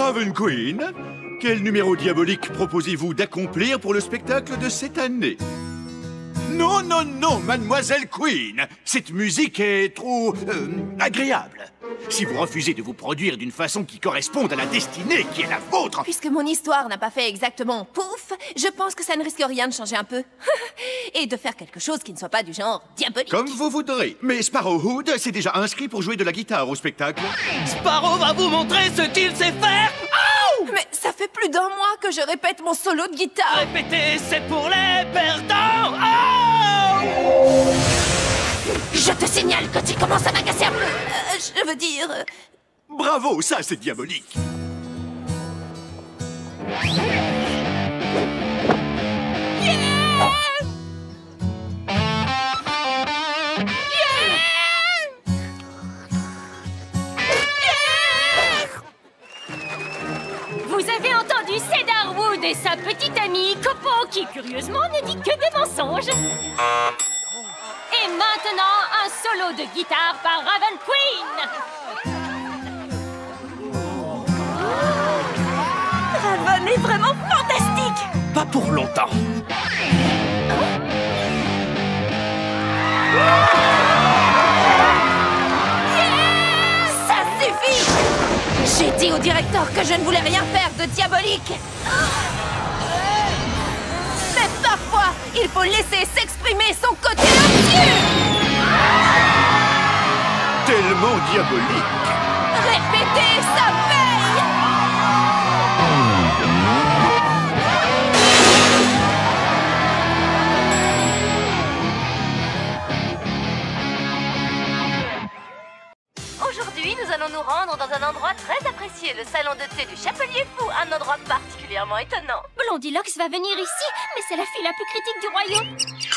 Raven Queen, quel numéro diabolique proposez-vous d'accomplir pour le spectacle de cette année? Non, non, non, Mademoiselle Queen, cette musique est trop agréable. Si vous refusez de vous produire d'une façon qui corresponde à la destinée qui est la vôtre... Puisque mon histoire n'a pas fait exactement pouf, je pense que ça ne risque rien de changer un peu. Et de faire quelque chose qui ne soit pas du genre diabolique. Comme vous voudrez. Mais Sparrowhood s'est déjà inscrit pour jouer de la guitare au spectacle. Sparrow va vous montrer ce qu'il sait faire. Oh! Mais ça fait plus d'un mois que je répète mon solo de guitare. Répétez, c'est pour les perdants. Oh! Je te signale que tu commences à m'agacer un peu. Je veux dire... Bravo, ça c'est diabolique. Vous avez entendu Cedarwood et sa petite amie Copo qui, curieusement, ne dit que des mensonges. Et maintenant, un solo de guitare par Raven Queen. Raven est vraiment fantastique. Pas pour longtemps. Ça suffit. J'ai dit au directeur que je ne voulais rien faire de diabolique. Mais parfois, il faut laisser s'exprimer son côté odieux. Tellement diabolique. Répétez, ça paye. Aujourd'hui, nous allons nous rendre dans un endroit très apprécié, le salon de thé du Chapelier Fou, un endroit particulièrement étonnant. Blondilocks va venir ici, mais c'est la fille la plus critique du royaume.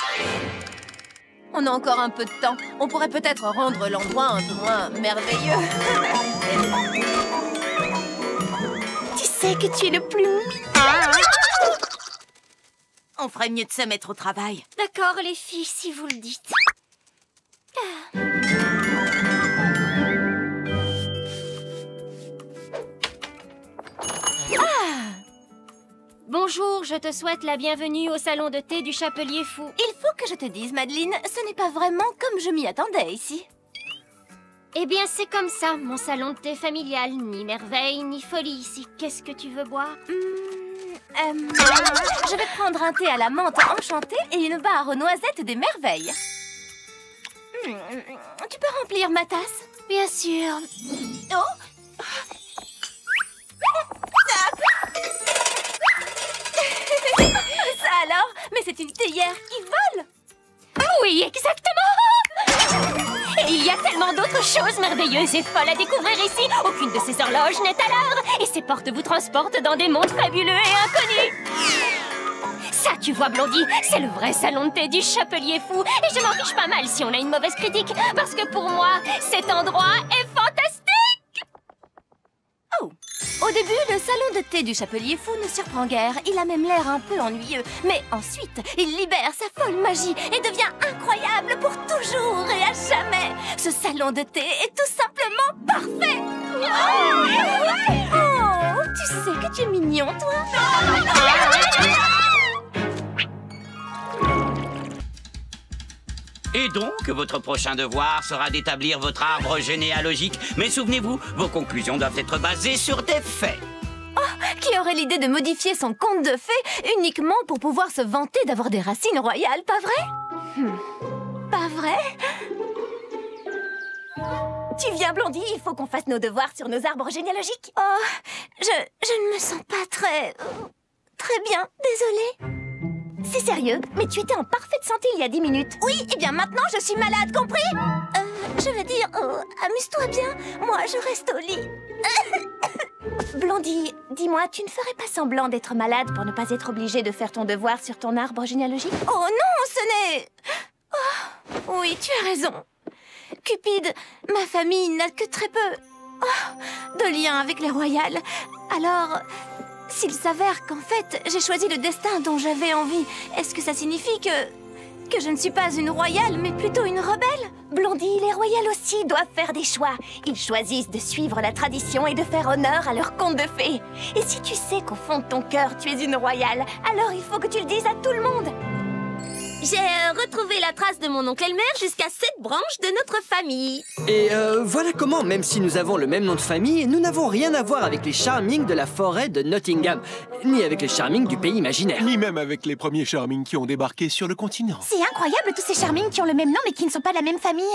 On a encore un peu de temps. On pourrait peut-être rendre l'endroit un peu moins merveilleux. Tu sais que tu es le plus mignon. On ferait mieux de se mettre au travail. D'accord, les filles, si vous le dites. Bonjour, je te souhaite la bienvenue au salon de thé du Chapelier Fou. Il faut que je te dise, Madeleine, ce n'est pas vraiment comme je m'y attendais ici. Eh bien, c'est comme ça, mon salon de thé familial. Ni merveille, ni folie ici. Qu'est-ce que tu veux boire? Je vais prendre un thé à la menthe enchantée et une barre aux noisettes des merveilles. Tu peux remplir ma tasse? Bien sûr. Oh! Ça alors? Mais c'est une théière qui vole! Oui, exactement! Et il y a tellement d'autres choses merveilleuses et folles à découvrir ici. Aucune de ces horloges n'est à l'heure. Et ces portes vous transportent dans des mondes fabuleux et inconnus. Ça, tu vois, Blondie, c'est le vrai salon de thé du Chapelier Fou. Et je m'en fiche pas mal si on a une mauvaise critique. Parce que pour moi, cet endroit est fantastique! Oh! Au début, le salon de thé du Chapelier Fou ne surprend guère. Il a même l'air un peu ennuyeux. Mais ensuite, il libère sa folle magie et devient incroyable pour toujours et à jamais. Ce salon de thé est tout simplement parfait. Oh, tu sais que tu es mignon, toi. Et donc, votre prochain devoir sera d'établir votre arbre généalogique. Mais souvenez-vous, vos conclusions doivent être basées sur des faits. Oh, qui aurait l'idée de modifier son conte de fées uniquement pour pouvoir se vanter d'avoir des racines royales, pas vrai? Pas vrai? Tu viens, Blondie, il faut qu'on fasse nos devoirs sur nos arbres généalogiques. Oh, je ne me sens pas très bien, désolée. C'est sérieux, mais tu étais en parfaite santé il y a 10 minutes. Oui, et bien maintenant je suis malade, compris? Je veux dire, amuse-toi bien, moi je reste au lit. Blondie, dis-moi, tu ne ferais pas semblant d'être malade pour ne pas être obligée de faire ton devoir sur ton arbre généalogique? Oh non, ce n'est... Oh, oui, tu as raison. Cupide, ma famille n'a que très peu de liens avec les royales. Alors... s'il s'avère qu'en fait, j'ai choisi le destin dont j'avais envie, est-ce que ça signifie que Que je ne suis pas une royale, mais plutôt une rebelle. Blondie, les royales aussi doivent faire des choix. Ils choisissent de suivre la tradition et de faire honneur à leur conte de fées. Et si tu sais qu'au fond de ton cœur, tu es une royale, alors il faut que tu le dises à tout le monde. J'ai retrouvé la trace de mon oncle Elmer jusqu'à cette branche de notre famille. Et voilà comment, même si nous avons le même nom de famille, nous n'avons rien à voir avec les Charming de la forêt de Nottingham, ni avec les Charming du pays imaginaire. Ni même avec les premiers Charming qui ont débarqué sur le continent. C'est incroyable tous ces Charming qui ont le même nom mais qui ne sont pas de la même famille.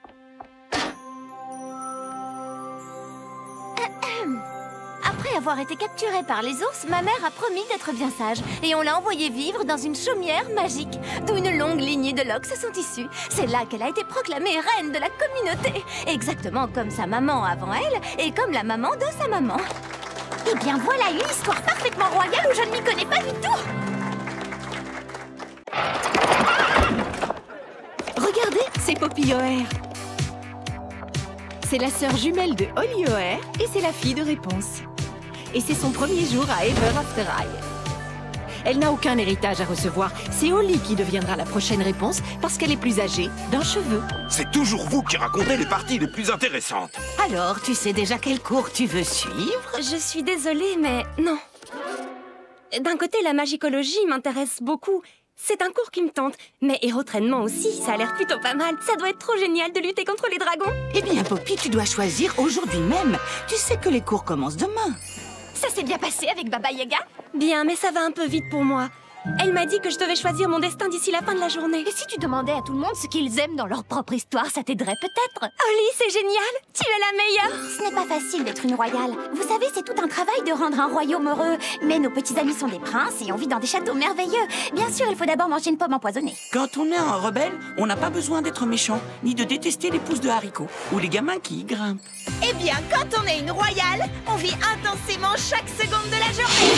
Après avoir été capturée par les ours, ma mère a promis d'être bien sage. Et on l'a envoyée vivre dans une chaumière magique, d'où une longue lignée de loques se sont issues. C'est là qu'elle a été proclamée reine de la communauté. Exactement comme sa maman avant elle, et comme la maman de sa maman. Eh bien voilà une histoire parfaitement royale où je ne m'y connais pas du tout. Regardez, c'est Poppy O'Hare. C'est la sœur jumelle de Holly O'Hare et c'est la fille de Réponse. Et c'est son premier jour à Ever After High. Elle n'a aucun héritage à recevoir. C'est Holly qui deviendra la prochaine Réponse parce qu'elle est plus âgée d'un cheveu. C'est toujours vous qui racontez les parties les plus intéressantes. Alors, tu sais déjà quel cours tu veux suivre? Je suis désolée, mais non. D'un côté, la magicologie m'intéresse beaucoup. C'est un cours qui me tente, mais hérotrainement aussi, ça a l'air plutôt pas mal. Ça doit être trop génial de lutter contre les dragons. Eh bien, Poppy, tu dois choisir aujourd'hui même. Tu sais que les cours commencent demain. Ça s'est bien passé avec Baba Yaga? Bien, mais ça va un peu vite pour moi. Elle m'a dit que je devais choisir mon destin d'ici la fin de la journée. Et si tu demandais à tout le monde ce qu'ils aiment dans leur propre histoire, ça t'aiderait peut-être? Holly, c'est génial! Tu es la meilleure! Ce n'est pas facile d'être une royale. Vous savez, c'est tout un travail de rendre un royaume heureux. Mais nos petits amis sont des princes et on vit dans des châteaux merveilleux. Bien sûr, il faut d'abord manger une pomme empoisonnée. Quand on est un rebelle, on n'a pas besoin d'être méchant, ni de détester les pousses de haricots, ou les gamins qui y grimpent. Eh bien, quand on est une royale, on vit intensément chaque seconde de la journée.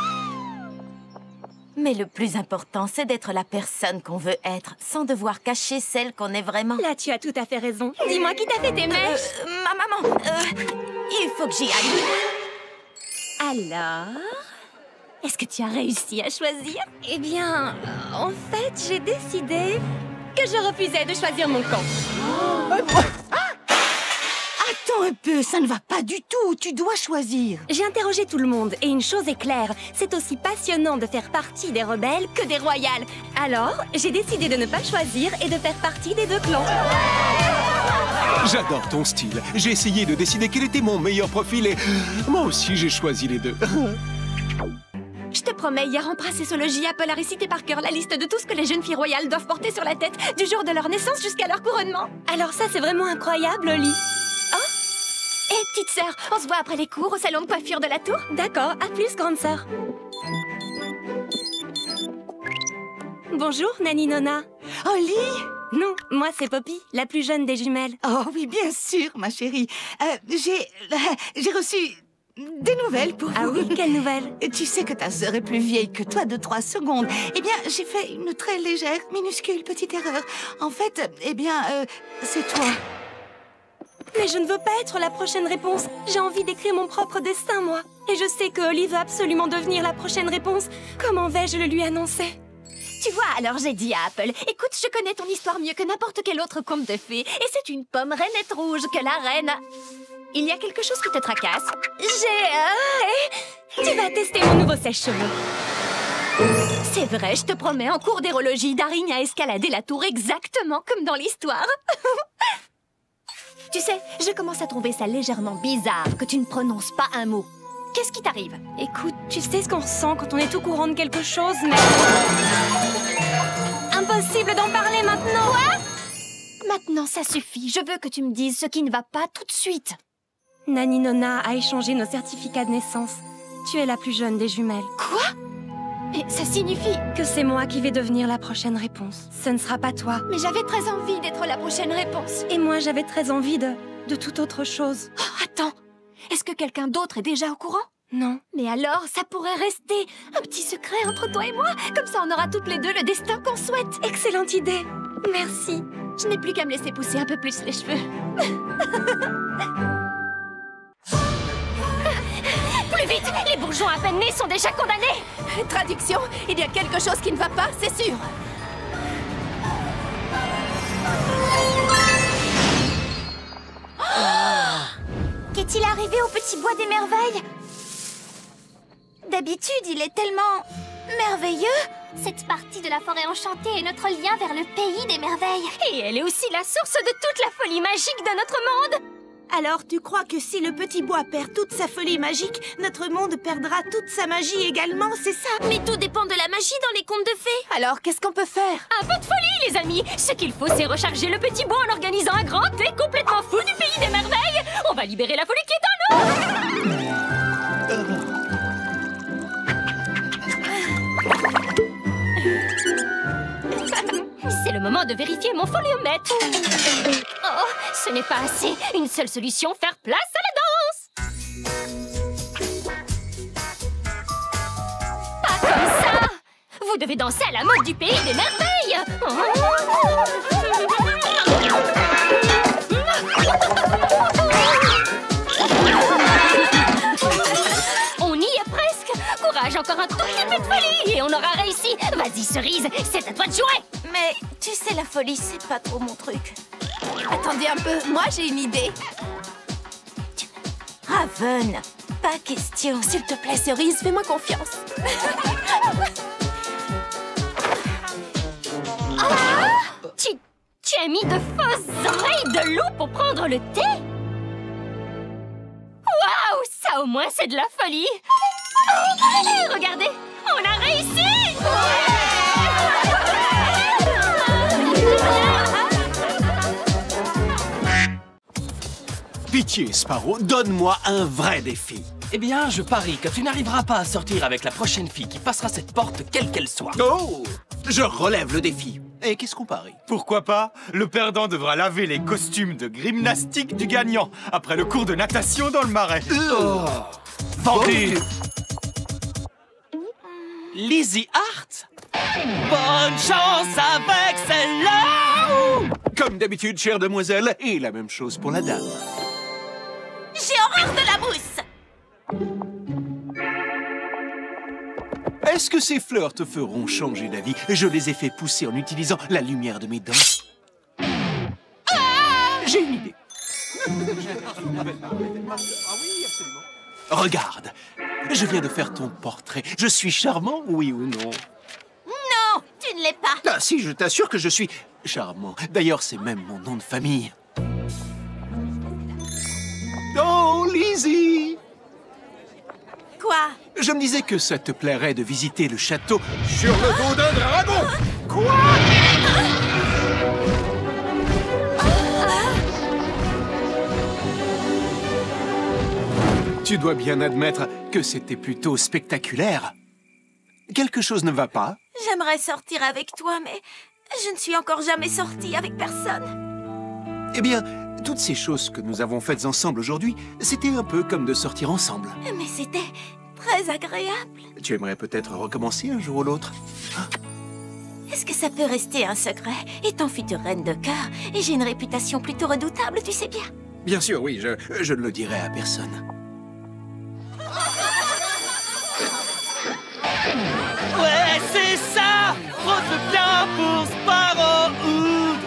Mais le plus important, c'est d'être la personne qu'on veut être, sans devoir cacher celle qu'on est vraiment. Là, tu as tout à fait raison. Dis-moi qui t'a fait tes mèches. Ma maman, il faut que j'y aille. Alors, est-ce que tu as réussi à choisir? Eh bien, en fait, j'ai décidé que je refusais de choisir mon camp. Attends un peu, ça ne va pas du tout, tu dois choisir. J'ai interrogé tout le monde et une chose est claire, c'est aussi passionnant de faire partie des rebelles que des royales. Alors, j'ai décidé de ne pas choisir et de faire partie des deux clans. J'adore ton style. J'ai essayé de décider quel était mon meilleur profil et moi aussi j'ai choisi les deux. Je te promets, hier en princessologie, Apple a récité par cœur la liste de tout ce que les jeunes filles royales doivent porter sur la tête, du jour de leur naissance jusqu'à leur couronnement. Alors ça, c'est vraiment incroyable, Holly. Hé, petite sœur, on se voit après les cours au salon de coiffure de la tour? D'accord, à plus, grande sœur. Bonjour, Nani Nona. Holly? Non, moi c'est Poppy, la plus jeune des jumelles. Oh oui, bien sûr, ma chérie. J'ai reçu des nouvelles pour vous. Ah oui, quelles nouvelles? Tu sais que ta sœur est plus vieille que toi de 3 secondes. Eh bien, j'ai fait une très légère, minuscule petite erreur. En fait, eh bien, c'est toi. Mais je ne veux pas être la prochaine réponse. J'ai envie d'écrire mon propre destin, moi. Et je sais que Holly veut absolument devenir la prochaine réponse. Comment vais-je le lui annoncer? Tu vois, alors j'ai dit à Apple, écoute, je connais ton histoire mieux que n'importe quel autre conte de fées. Et c'est une pomme rainette rouge que la reine... Il y a quelque chose qui te tracasse? Tu vas tester mon nouveau sèche-cheveux. C'est vrai, je te promets, en cours d'érologie, Daring a escaladé la tour exactement comme dans l'histoire. Tu sais, je commence à trouver ça légèrement bizarre que tu ne prononces pas un mot. Qu'est-ce qui t'arrive? Écoute, tu sais ce qu'on ressent quand on est au courant de quelque chose, mais... Impossible d'en parler maintenant! Quoi? Maintenant, ça suffit. Je veux que tu me dises ce qui ne va pas tout de suite. Nani Nona a échangé nos certificats de naissance. Tu es la plus jeune des jumelles. Quoi? Mais ça signifie... que c'est moi qui vais devenir la prochaine réponse. Ce ne sera pas toi. Mais j'avais très envie d'être la prochaine réponse. Et moi, j'avais très envie de toute autre chose. Oh, attends, est-ce que quelqu'un d'autre est déjà au courant? Non. Mais alors, ça pourrait rester un petit secret entre toi et moi. Comme ça, on aura toutes les deux le destin qu'on souhaite. Excellente idée. Merci. Je n'ai plus qu'à me laisser pousser un peu plus les cheveux. Plus vite! Les bourgeons à peine nés sont déjà condamnés! Traduction, il y a quelque chose qui ne va pas, c'est sûr. est-il arrivé au petit bois des merveilles? D'habitude, il est tellement merveilleux. Cette partie de la forêt enchantée est notre lien vers le pays des merveilles. Et elle est aussi la source de toute la folie magique de notre monde. Alors, tu crois que si le petit bois perd toute sa folie magique, notre monde perdra toute sa magie également, c'est ça? Mais tout dépend de la magie dans les contes de fées. Alors, qu'est-ce qu'on peut faire? Un peu de folie, les amis. Ce qu'il faut, c'est recharger le petit bois en organisant un grand thé complètement fou du pays des merveilles. On va libérer la folie qui est en nous. C'est le moment de vérifier mon foliomètre. Oh, ce n'est pas assez. Une seule solution, faire place à la danse. Pas comme ça. Vous devez danser à la mode du pays des merveilles. On y est presque. Courage, encore un tout petit peu de folie et on aura réussi. Vas-y, Cerise, c'est à toi de jouer. Mais tu sais, la folie, c'est pas trop mon truc. Attendez un peu, moi j'ai une idée. Raven, pas question. S'il te plaît, Cerise, fais-moi confiance. Tu as mis de fausses oreilles de loup pour prendre le thé? Waouh, ça au moins c'est de la folie. Oh, et regardez, on a réussi. Pitié, Sparrow, donne-moi un vrai défi. Eh bien, je parie que tu n'arriveras pas à sortir avec la prochaine fille qui passera cette porte, quelle qu'elle soit. Oh! Je relève le défi. Et qu'est-ce qu'on parie? Pourquoi pas? Le perdant devra laver les costumes de gymnastique du gagnant après le cours de natation dans le marais. Oh. Vendu! Lizzie Hart? Bonne chance avec celle-là! Comme d'habitude, chère demoiselle, et la même chose pour la dame. J'ai horreur de la mousse. Est-ce que ces fleurs te feront changer d'avis? Je les ai fait pousser en utilisant la lumière de mes dents. J'ai une idée. Regarde, je viens de faire ton portrait. Je suis charmant, oui ou non? Non, tu ne l'es pas. Ah si, je t'assure que je suis charmant. D'ailleurs, c'est même mon nom de famille. Oh, Lizzie! Quoi? Je me disais que ça te plairait de visiter le château sur le dos d'un dragon. Quoi? Tu dois bien admettre que c'était plutôt spectaculaire. Quelque chose ne va pas? J'aimerais sortir avec toi, mais je ne suis encore jamais sortie avec personne. Eh bien, toutes ces choses que nous avons faites ensemble aujourd'hui, c'était un peu comme de sortir ensemble. Mais c'était très agréable. Tu aimerais peut-être recommencer un jour ou l'autre? Est-ce que ça peut rester un secret? Étant future reine de cœur, et j'ai une réputation plutôt redoutable, tu sais bien. Bien sûr, oui, je ne le dirai à personne. Ouais, c'est ça! Frotte bien pour Sparrowwood!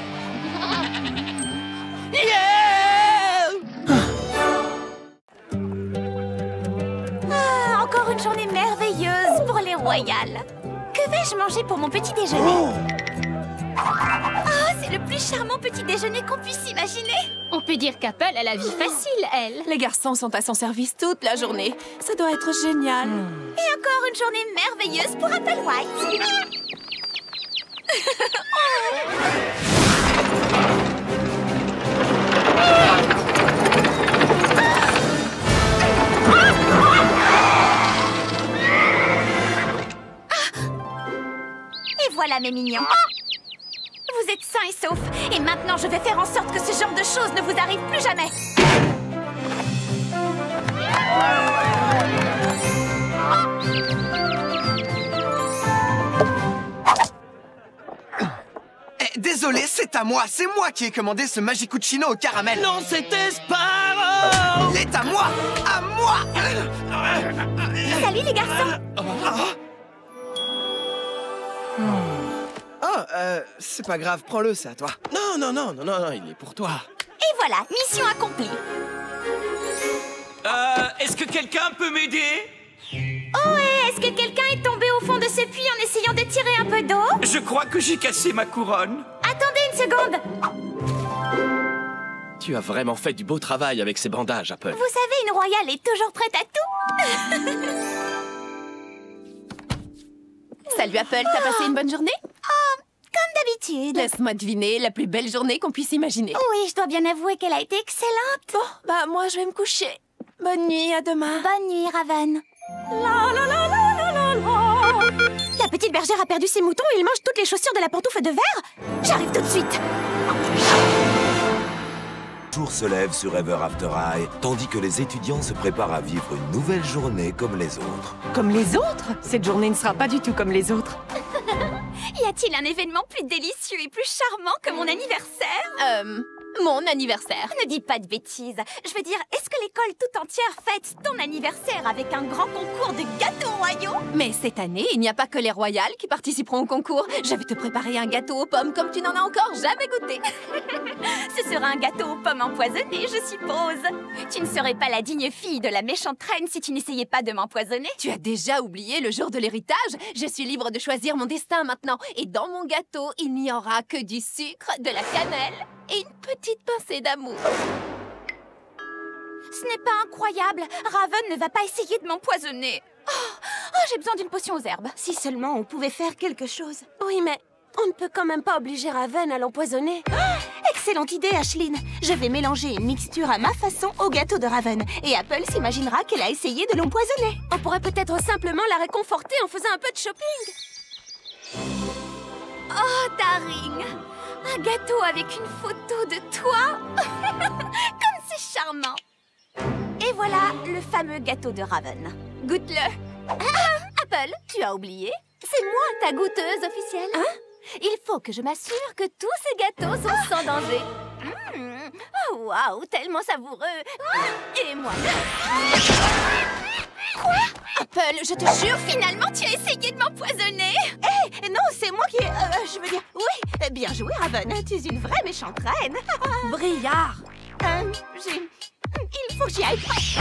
Yeah! Ah, encore une journée merveilleuse pour les royales. Que vais-je manger pour mon petit déjeuner? Oh, c'est le plus charmant petit déjeuner qu'on puisse imaginer. On peut dire qu'Apple a la vie facile, elle. Les garçons sont à son service toute la journée. Ça doit être génial. Et encore une journée merveilleuse pour Apple White. Et voilà mes mignons. Vous êtes sains et saufs. Et maintenant, je vais faire en sorte que ce genre de choses ne vous arrive plus jamais. Désolé, c'est à moi. C'est moi qui ai commandé ce Magicuccino au caramel. Non, c'était Sparrow! Il est à moi! À moi! Salut les garçons. C'est pas grave, prends-le, c'est à toi. Non, il est pour toi. Et voilà, mission accomplie. Est-ce que quelqu'un peut m'aider? Oh, et est-ce que quelqu'un est tombé au fond de ce puits en essayant de tirer un peu d'eau? Je crois que j'ai cassé ma couronne. Attendez une seconde. Tu as vraiment fait du beau travail avec ces bandages, Apple. Vous savez, une royale est toujours prête à tout. Salut Apple, t'as passé une bonne journée? Oh, comme d'habitude. Laisse-moi deviner, la plus belle journée qu'on puisse imaginer. Oui, je dois bien avouer qu'elle a été excellente. Bon, bah moi je vais me coucher. Bonne nuit, à demain. Bonne nuit, Raven. La la la la la la la. La petite bergère a perdu ses moutons et il mange toutes les chaussures de la pantoufle de verre. J'arrive tout de suite. Le jour se lève sur Ever After High, tandis que les étudiants se préparent à vivre une nouvelle journée comme les autres. Comme les autres? Cette journée ne sera pas du tout comme les autres. Y a-t-il un événement plus délicieux et plus charmant que mon anniversaire? Mon anniversaire. Ne dis pas de bêtises. Je veux dire, est-ce que l'école tout entière fête ton anniversaire avec un grand concours de gâteaux royaux? Mais cette année, il n'y a pas que les royales qui participeront au concours. Je vais te préparer un gâteau aux pommes comme tu n'en as encore jamais goûté. Ce sera un gâteau aux pommes empoisonné, je suppose. Tu ne serais pas la digne fille de la méchante reine si tu n'essayais pas de m'empoisonner. Tu as déjà oublié le jour de l'héritage? Je suis libre de choisir mon destin maintenant. Et dans mon gâteau, il n'y aura que du sucre, de la cannelle et une petite pincée d'amour. Ce n'est pas incroyable. Raven ne va pas essayer de m'empoisonner. Oh, j'ai besoin d'une potion aux herbes. Si seulement on pouvait faire quelque chose. Oui, mais on ne peut quand même pas obliger Raven à l'empoisonner. Excellente idée, Ashline. Je vais mélanger une mixture à ma façon au gâteau de Raven. Et Apple s'imaginera qu'elle a essayé de l'empoisonner. On pourrait peut-être simplement la réconforter en faisant un peu de shopping. Oh, Daring! Un gâteau avec une photo de toi. Comme c'est charmant. Et voilà le fameux gâteau de Raven. Goûte-le. Apple, tu as oublié? C'est moi ta goûteuse officielle. Hein? Il faut que je m'assure que tous ces gâteaux sont sans danger. Oh, waouh, tellement savoureux. Et moi. Quoi? Apple, je te jure, finalement, tu as essayé de m'empoisonner. Eh, non, c'est moi qui... je veux dire... Oui, bien joué, Raven. Tu es une vraie méchante reine. Brillard. Il faut que j'y aille.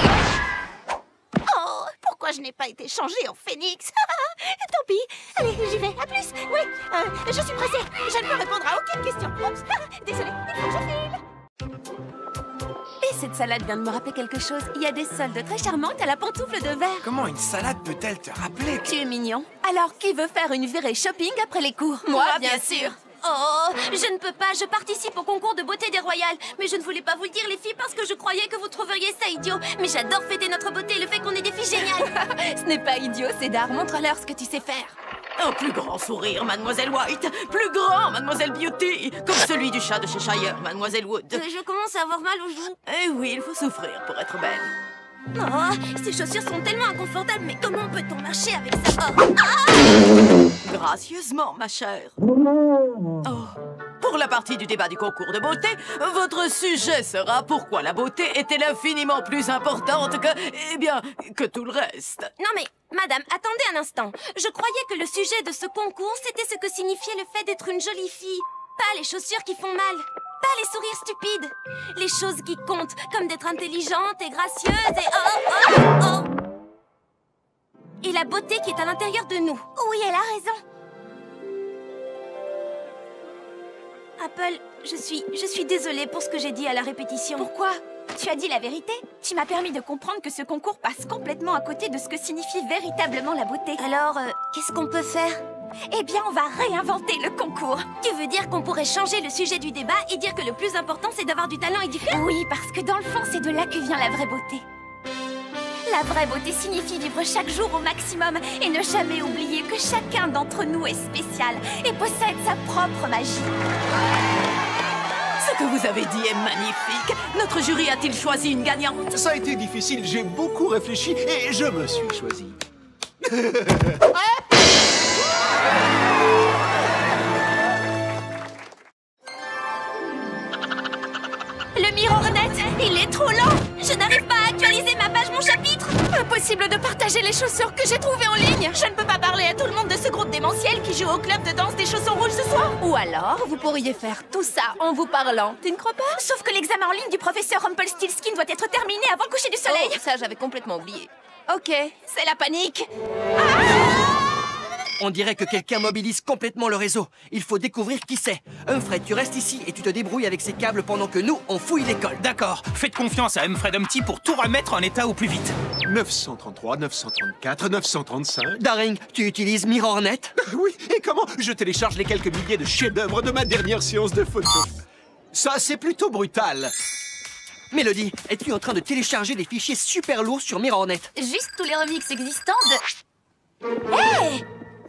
Oh, pourquoi je n'ai pas été changée en phénix? Tant pis. Allez, j'y vais. À plus. Oui, je suis pressée. Je ne peux répondre à aucune question. Oups. Désolée, il faut que je file. Et cette salade vient de me rappeler quelque chose. Il y a des soldes très charmantes à la pantoufle de verre. Comment une salade peut-elle te rappeler que... Tu es mignon. Alors, qui veut faire une virée shopping après les cours? Moi, bien sûr. Oh, je ne peux pas, je participe au concours de beauté des royales. Mais je ne voulais pas vous le dire, les filles, parce que je croyais que vous trouveriez ça idiot. Mais j'adore fêter notre beauté et le fait qu'on ait des filles géniales. Ce n'est pas idiot, c'est d'art. Montre-leur ce que tu sais faire. Un plus grand sourire, Mademoiselle White. Plus grand, Mademoiselle Beauty. Comme celui du chat de Cheshire, Mademoiselle Wood. Je commence à avoir mal aux joues. Eh oui, il faut souffrir pour être belle. Oh, ces chaussures sont tellement inconfortables, mais comment peut-on marcher avec ça? Oh. Ah! Gracieusement, ma chère. Oh. Pour la partie du débat du concours de beauté, votre sujet sera pourquoi la beauté est-elle infiniment plus importante que, eh bien, que tout le reste. Non mais, madame, attendez un instant. Je croyais que le sujet de ce concours, c'était ce que signifiait le fait d'être une jolie fille. Pas les chaussures qui font mal. Pas les sourires stupides. Les choses qui comptent, comme d'être intelligente et gracieuse et et la beauté qui est à l'intérieur de nous. Oui, elle a raison. Apple, je suis désolée pour ce que j'ai dit à la répétition. Pourquoi? Tu as dit la vérité. Tu m'as permis de comprendre que ce concours passe complètement à côté de ce que signifie véritablement la beauté. Alors, qu'est-ce qu'on peut faire? Eh bien, on va réinventer le concours. Tu veux dire qu'on pourrait changer le sujet du débat et dire que le plus important, c'est d'avoir du talent et du cœur? Oui, parce que dans le fond, c'est de là que vient la vraie beauté. La vraie beauté signifie vivre chaque jour au maximum et ne jamais oublier que chacun d'entre nous est spécial et possède sa propre magie. Ce que vous avez dit est magnifique. Notre jury a-t-il choisi une gagnante? Ça a été difficile, j'ai beaucoup réfléchi et je me suis choisi. Le MirrorNet, il est trop lent. Je n'arrive pas à actualiser ma page, mon chapitre. possible de partager les chaussures que j'ai trouvées en ligne? Je ne peux pas parler à tout le monde de ce groupe démentiel qui joue au club de danse des chaussons rouges ce soir. Ou alors, vous pourriez faire tout ça en vous parlant. Tu ne crois pas? Sauf que l'examen en ligne du professeur Rumpelstiltskin doit être terminé avant le coucher du soleil. Oh, ça, j'avais complètement oublié. Ok, c'est la panique. On dirait que quelqu'un mobilise complètement le réseau. Il faut découvrir qui c'est. Humphrey, tu restes ici et tu te débrouilles avec ces câbles pendant que nous, on fouille l'école. D'accord, faites confiance à Humphrey Dumpty pour tout remettre en état au plus vite. 933, 934, 935... Daring, tu utilises MirrorNet? Oui, et comment? Je télécharge les quelques milliers de chefs-d'œuvre de ma dernière séance de photo. Ça, c'est plutôt brutal. Mélodie, es-tu en train de télécharger des fichiers super lourds sur MirrorNet? Juste tous les remixes existants de... Hey!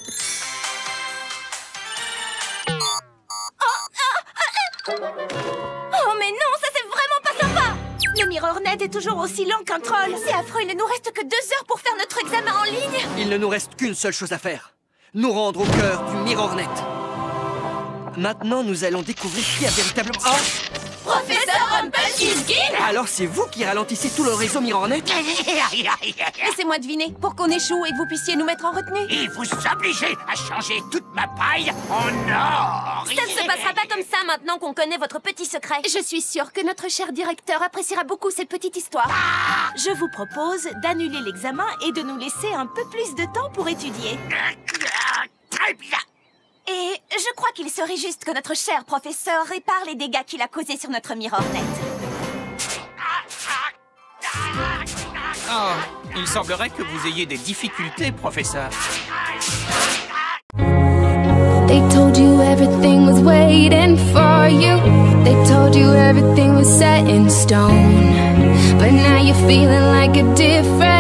Oh mais non, ça c'est vraiment pas sympa! Le MirrorNet est toujours aussi lent qu'un troll. C'est affreux, il ne nous reste que 2 heures pour faire notre examen en ligne. Il ne nous reste qu'une seule chose à faire. Nous rendre au cœur du MirrorNet. Maintenant, nous allons découvrir qui a véritablement... Oh! Professeur Rumpelstiltskin! Alors c'est vous qui ralentissez tout le réseau MirrorNet? Laissez-moi deviner, pour qu'on échoue et que vous puissiez nous mettre en retenue. Et vous obligez à changer toute ma paille en or. Ça ne se passera pas comme ça maintenant qu'on connaît votre petit secret. Je suis sûre que notre cher directeur appréciera beaucoup cette petite histoire. Je vous propose d'annuler l'examen et de nous laisser un peu plus de temps pour étudier. Très bien. Et je crois qu'il serait juste que notre cher professeur répare les dégâts qu'il a causés sur notre MirrorNet. Oh, il semblerait que vous ayez des difficultés, professeur. They told you everything was waiting for you. They told you everything was set in stone. But now you're feeling like a different